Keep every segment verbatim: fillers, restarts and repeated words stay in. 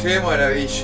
Qué maravilla.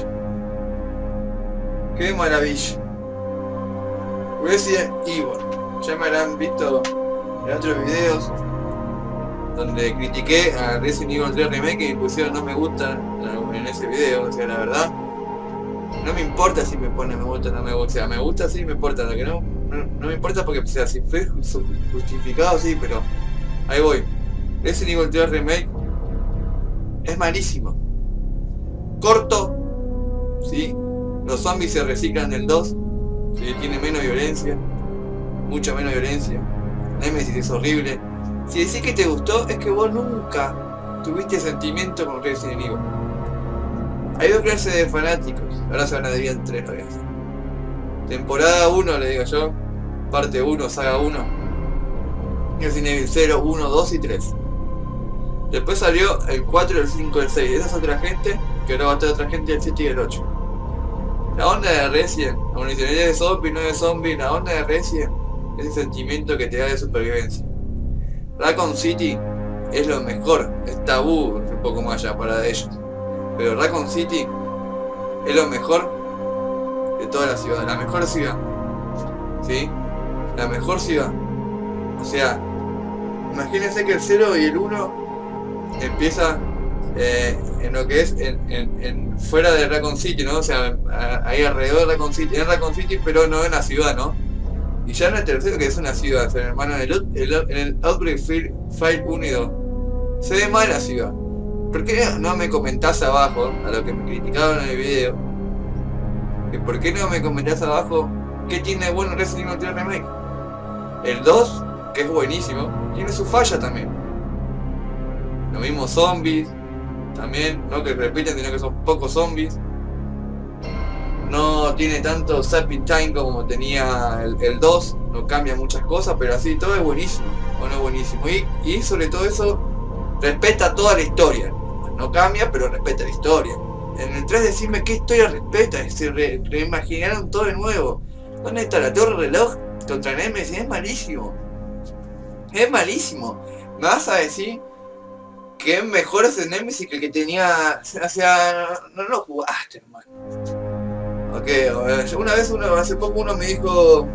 Qué maravilla. Resident Evil. Ya me habrán visto en otros videos donde critiqué a Resident Evil tres Remake y me pusieron no me gusta en ese video. O sea, la verdad, no me importa si me pone me gusta o no me gusta. O sea, me gusta sí, me importa. Lo que no, no, no me importa porque, o sea, si fue justificado sí, pero ahí voy. Resident Evil tres Remake es malísimo. Corto, ¿sí? Los zombies se reciclan del dos, ¿sí? Tiene menos violencia, mucha menos violencia. Nemesis es horrible. Si decís que te gustó, es que vos nunca tuviste sentimiento con Resident Evil. Hay dos clases de fanáticos, ahora se van a dividir en tres, ¿no? Temporada uno, le digo yo, parte uno, saga uno, Resident Evil cero, uno, dos y tres. Después salió el cuatro, el cinco, el seis. Esa es otra gente, que ahora va a estar otra gente el siete y el ocho. La onda de Resident, la municionalidad de zombie, no de zombie, la onda de Resident es el sentimiento que te da de supervivencia. Raccoon City es lo mejor, es tabú un poco más allá para ellos. Pero Raccoon City es lo mejor de toda la ciudad, la mejor ciudad. ¿Sí? La mejor ciudad. O sea, imagínense que el cero y el uno empieza eh, en lo que es en, en, en fuera de Raccoon City, ¿no? O sea, a, ahí alrededor de Raccoon City, en Raccoon City, pero no en la ciudad, ¿no? Y ya en el tercero, que es una ciudad, o sea, hermano, en el, el, en el Outbreak File uno y dos se ve mal la ciudad. ¿Por qué no me comentás abajo, a lo que me criticaron en el video, que por qué no me comentás abajo qué tiene bueno Resident Evil tres Remake? El dos, que es buenísimo, tiene su falla también. Lo mismo zombies, también, no que repiten, sino que son pocos zombies. No tiene tanto zapping time como tenía el, el dos, no cambia muchas cosas, pero así todo es buenísimo, bueno, es buenísimo. Y, y sobre todo eso, respeta toda la historia. No cambia, pero respeta la historia. En el tres decime qué historia respeta, se re, reimaginaron todo de nuevo. ¿Dónde está la torre reloj contra Nemesis? Es malísimo. Es malísimo. ¿Me vas a decir que es mejor ese Nemesis que el que tenía? O sea, no, no lo jugaste, hermano. Ok, una vez, uno, hace poco uno me dijo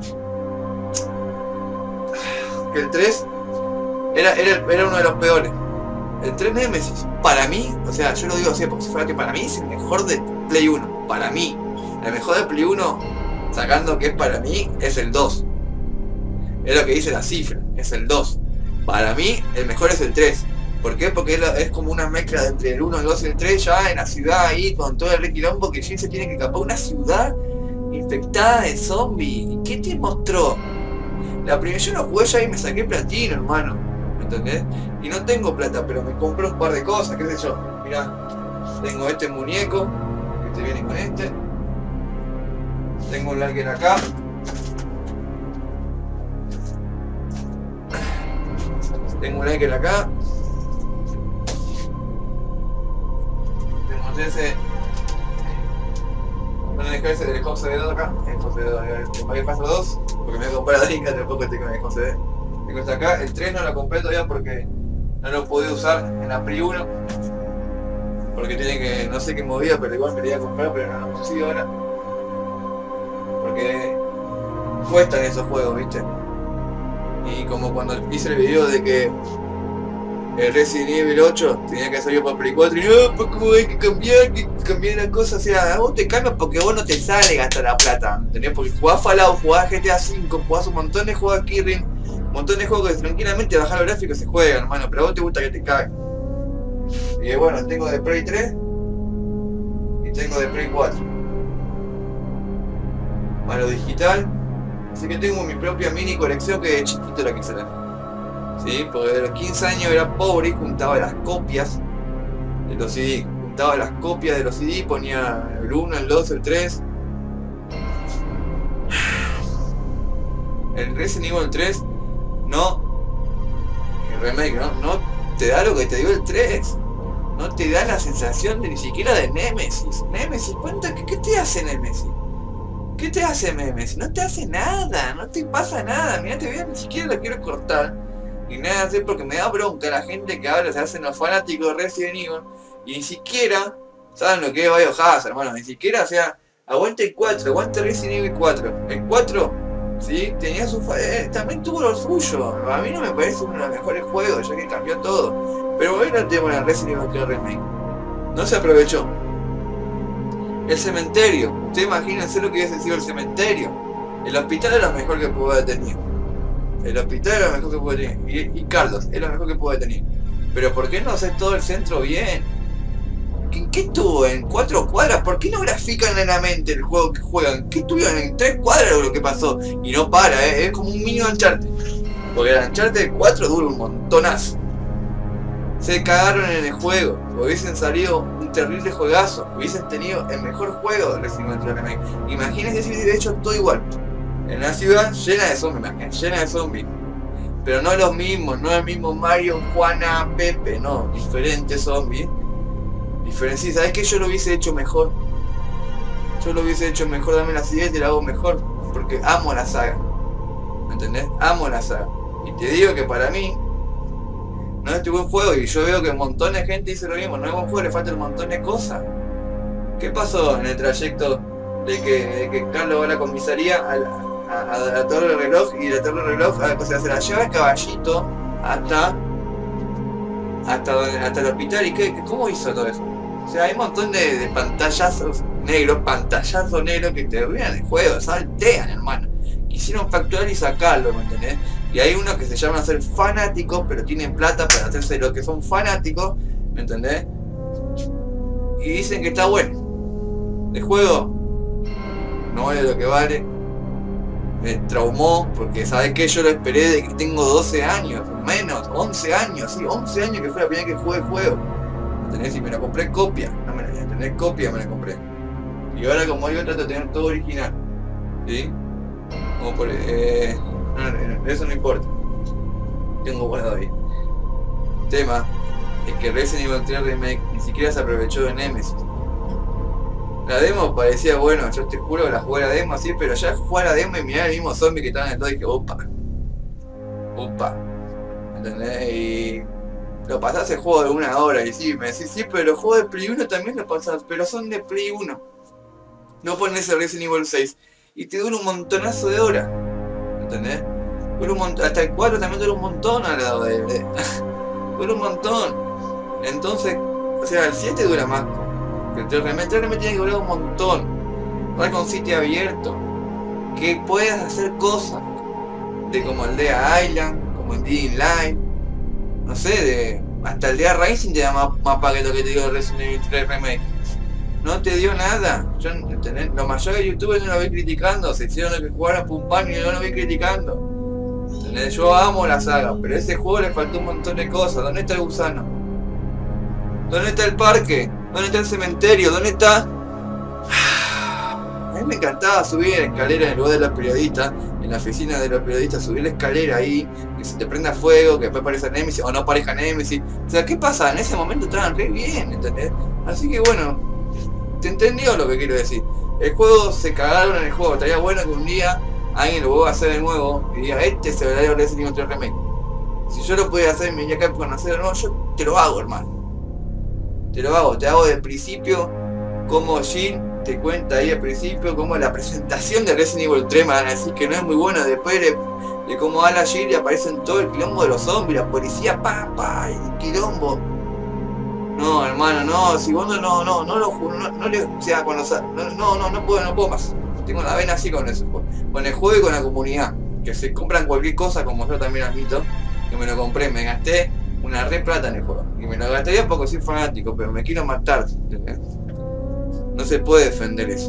que el tres era, era, era uno de los peores. El tres Nemesis, para mí, o sea, yo lo digo así porque si fuera que para mí es el mejor de Play uno. Para mí, el mejor de Play uno, sacando que es para mí, es el dos. Es lo que dice la cifra, es el dos. Para mí, el mejor es el tres. ¿Por qué? Porque es como una mezcla entre el uno, el dos y el tres, ya en la ciudad ahí, con todo el requilombo que Jin se tiene que escapar. Una ciudad infectada de zombies. ¿Qué te mostró? La primera, yo no jugué ya y me saqué platino, hermano. ¿Me entendés? Y no tengo plata, pero me compré un par de cosas, qué sé yo. Mirá, tengo este muñeco, que te viene con este. Tengo un Larger acá. Tengo un Larger acá. Ese, van a dejar ese del José de acá, el José de paso dos, porque me voy a comprar la Inca, tampoco tengo el José de. Tengo este acá, el tres no lo compré todavía porque no lo pude usar en la Play uno, porque tiene que, no sé qué movida, pero igual quería comprar, pero no lo consigo ahora, porque cuestan esos juegos, viste. Y como cuando hice el video de que el Resident Evil ocho tenía que salir para Play cuatro y no, pues como hay que cambiar, que cambiar las cosas, o sea, vos te cambias porque vos no te sale gastar la plata, ¿entendés? Porque jugás Fallout, jugás G T A cinco, jugás un montón de juegos aquí, un montón de juegos que tranquilamente bajar los gráficos se juegan, hermano, pero a vos te gusta que te cague. Y bueno, tengo de Play tres y tengo de Play cuatro. A lo digital, así que tengo mi propia mini colección que de chiquito la quise tener. ¿Sí? Porque de los quince años era pobre y juntaba las copias de los C D. Juntaba las copias de los C D, ponía el uno, el dos, el tres. El Resident Evil tres no, el remake no, no te da lo que te dio el tres. No te da la sensación de ni siquiera de Nemesis. Nemesis, cuenta que ¿qué te hace Nemesis? ¿Qué te hace Nemesis? No te hace nada, no te pasa nada. Mirá, te veo, ni siquiera la quiero cortar. Ni nada hacer porque me da bronca la gente que habla, se hacen los fanáticos de Resident Evil y ni siquiera ¿Saben lo que es Biohazard, hermano? Ni siquiera, o sea, aguante el cuatro, aguante Resident Evil cuatro. El cuatro, sí, tenía su... Eh, también tuvo lo suyo. A mí no me parece uno de los mejores juegos, ya que cambió todo. Pero bueno, el tema de Resident Evil tres Remake. No se aprovechó. El cementerio. Ustedes imagínense lo que hubiese sido el cementerio. El hospital es lo mejor que pudo haber tenido. El hospital es lo mejor que pudo haber tenido. Y, y Carlos, es lo mejor que pudo haber tenido. Pero ¿por qué no hacer todo el centro bien? ¿En qué estuvo? ¿En cuatro cuadras? ¿Por qué no grafican en la mente el juego que juegan? ¿Qué estuvieron en tres cuadras lo que pasó? Y no para, ¿eh? Es como un mini Uncharted. Porque el Uncharted cuatro dura un montonazo. Se cagaron en el juego. Hubiesen salido un terrible juegazo. Hubiesen tenido el mejor juego de Resident Evil tres Remake. Imagínense si hubiese hecho todo igual. En una ciudad llena de zombies, llena de zombies. Pero no los mismos, no el mismo Mario, Juana, Pepe, no, diferentes zombies. Diferencia, ¿sabes qué? Yo lo hubiese hecho mejor. Yo lo hubiese hecho mejor, dame la siguiente y la hago mejor. Porque amo la saga. ¿Me entendés? Amo la saga. Y te digo que para mí no es este buen juego, y yo veo que un montón de gente dice lo mismo, no es buen juego, le falta un montón de cosas. ¿Qué pasó en el trayecto de que, de que Carlos va a la comisaría a la, a, a la torre del reloj, y la torre del reloj a, o sea, se la lleva el caballito hasta hasta, donde, hasta el hospital? ¿Y qué, cómo hizo todo eso? O sea, hay un montón de, de pantallazos negros, pantallazos negros que te arruinan el juego, saltean, hermano. Quisieron facturar y sacarlo, ¿me entendés? Y hay unos que se llaman a ser fanáticos, pero tienen plata para hacerse lo que son fanáticos, ¿me entendés? Y dicen que está bueno. El juego no vale lo que vale. Me traumó, porque ¿sabes qué? Yo lo esperé de que tengo doce años, menos, once años, sí, once años que fue la primera que jugué el juego. ¿Entendés? Y me la compré copia, no me la voy a tener copia, me la compré. Y ahora como yo trato de tener todo original, ¿sí? Como por... Eh, no, no, eso no importa. Tengo guardado ahí. El tema es que Resident Evil tres Remake ni siquiera se aprovechó de Nemesis. La demo parecía bueno, yo te juro que la jugué la demo así, pero ya jugué la demo y mirá el mismo zombie que estaba en el todo y dije, opa. Opa. ¿Entendés? Y lo pasás el juego de una hora y sí, me decís, sí, pero los juegos de Play uno también lo pasás, pero son de Play uno. No pones el Resident Evil seis y te dura un montonazo de horas. ¿Entendés? Dura un montón, hasta el cuatro también dura un montón al lado de... de dura un montón. Entonces, o sea, el siete dura más. El tres Remake, el tres Remake tiene que durar un montón. Va con sitio abierto. Que puedas hacer cosas. De como el Dea Island, como el Dead Line. No sé, de... hasta el Dea Racing te da más, más paquete que te digo el Resident Evil tres Remake. No te dio nada. Yo, ¿entendés? Los mayores de YouTube no lo voy criticando. Se hicieron lo que jugaran Pum Pam y no lo voy criticando. ¿Entendés? Yo amo la saga, pero a ese juego le faltó un montón de cosas. ¿Dónde está el gusano? ¿Dónde está el parque? ¿Dónde está el cementerio? ¿Dónde está? A mí me encantaba subir la escalera en el lugar de los periodistas, en la oficina de los periodistas, subir la escalera ahí, que se te prenda fuego, que después aparezca Nemesis o no aparezca Nemesis. O sea, ¿qué pasa? En ese momento estaban re bien, ¿entendés? Así que bueno, te entendió lo que quiero decir. El juego, se cagaron en el juego. Estaría bueno que un día alguien lo vuelva a hacer de nuevo y diga, este es el verdadero Resident Evil tres Remake. Si yo lo pudiera hacer y me iría acá para hacer de nuevo, yo te lo hago, hermano. Te lo hago, te hago del principio, como Jill te cuenta ahí al principio, como la presentación de Resident Evil tres, me van a decir que no es muy buena, después de, de cómo va la Jill y aparecen todo el quilombo de los zombies, la policía, pa, pa, el quilombo. No, hermano, no, si vos no, no, no, no lo juro, no, no le, o sea, con los, no, no, no, no puedo, no puedo más. Tengo la vena así con eso, con el juego y con la comunidad, que se compran cualquier cosa, como yo también admito, que me lo compré, me gasté una re plata en el juego. Y me lo gastaría porque soy fanático, pero me quiero matar, ¿entendés? No se puede defender eso.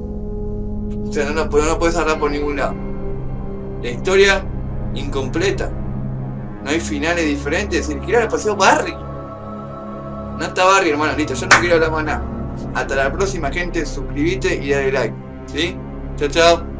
O sea, no, no, no puedes hablar por ningún lado. La historia incompleta. No hay finales diferentes. Ni siquiera le pasó Barry. No está Barry, hermano, listo, yo no quiero hablar más nada. Hasta la próxima, gente, suscríbete y dale like. ¿Sí? Chao, chao.